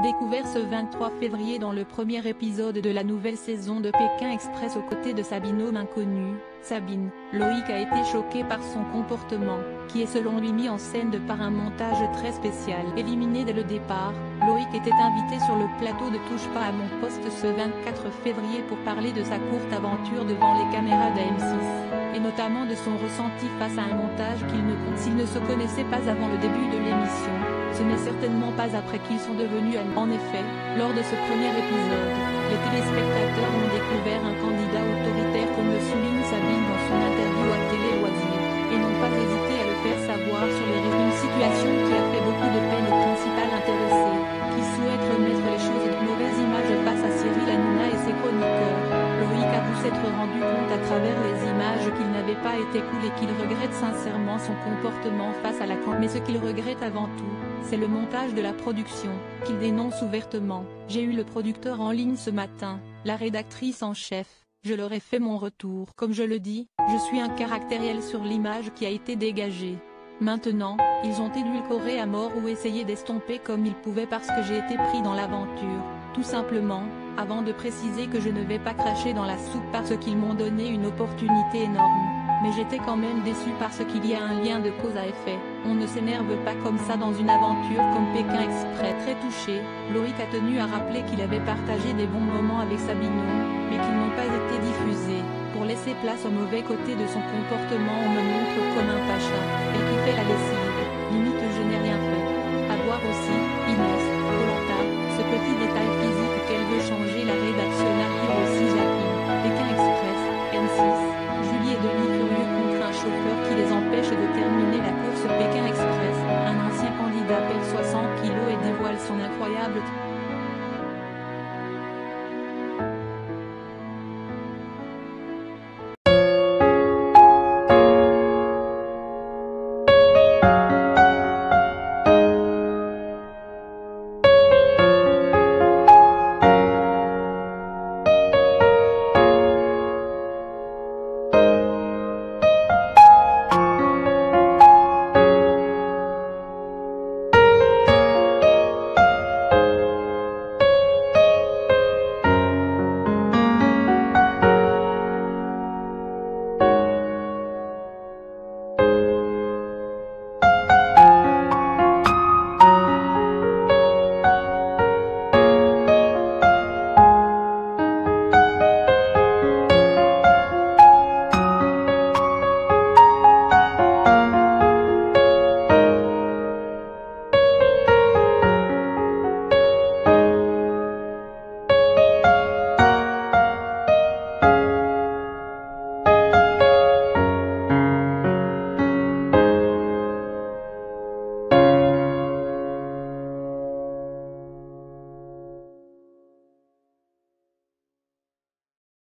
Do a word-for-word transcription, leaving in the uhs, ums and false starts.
Découvert ce vingt-trois février dans le premier épisode de la nouvelle saison de Pékin Express aux côtés de sa binôme inconnue, Sabine, Loïc a été choqué par son comportement, qui est selon lui mis en scène de par un montage très spécial. Éliminé dès le départ, Loïc était invité sur le plateau de Touche pas à mon poste ce vingt-quatre février pour parler de sa courte aventure devant les caméras de M six, et notamment de son ressenti face à un montage qu'il ne compte s'ils ne se connaissaient pas avant le début de l'émission. Ce n'est certainement pas après qu'ils sont devenus amis. En effet, lors de ce premier épisode, les téléspectateurs ont découvert un candidat autoritaire comme le souligne Sabine dans son interview à Télé Loisirs, et n'ont pas hésité à le faire savoir sur les réseaux. Une situation qui a fait beaucoup de peine au principal intéressé, qui souhaite remettre les choses de mauvaise image face à Cyril Hanouna et ses chroniqueurs. Loïc avoue s'être rendu compte à travers les images qu'il n'avait pas été cool et qu'il regrette sincèrement son comportement face à la caméra. Mais ce qu'il regrette avant tout, c'est le montage de la production, qu'il dénonce ouvertement. J'ai eu le producteur en ligne ce matin, la rédactrice en chef, je leur ai fait mon retour. Comme je le dis, je suis un caractériel sur l'image qui a été dégagée. Maintenant, ils ont édulcoré à mort ou essayé d'estomper comme ils pouvaient parce que j'ai été pris dans l'aventure, tout simplement, avant de préciser que je ne vais pas cracher dans la soupe parce qu'ils m'ont donné une opportunité énorme. Mais j'étais quand même déçu parce qu'il y a un lien de cause à effet. On ne s'énerve pas comme ça dans une aventure comme Pékin Express. Très touché, Loïc a tenu à rappeler qu'il avait partagé des bons moments avec sa binôme, mais qu'ils n'ont pas été diffusés. Pour laisser place au mauvais côté de son comportement, on me montre comme un pacha, et qui fait la lessive. Limite je n'ai rien fait. À voir aussi, Inès, Colanta, ce petit détail physique qu'elle veut changer la rédactionnelle qui aussi Japine. Pékin Express, M six, Julie et Denis furieux contre un chauffeur qui les empêche de terminer la course Pékin Express. Un ancien candidat perd soixante kilos et dévoile son incroyable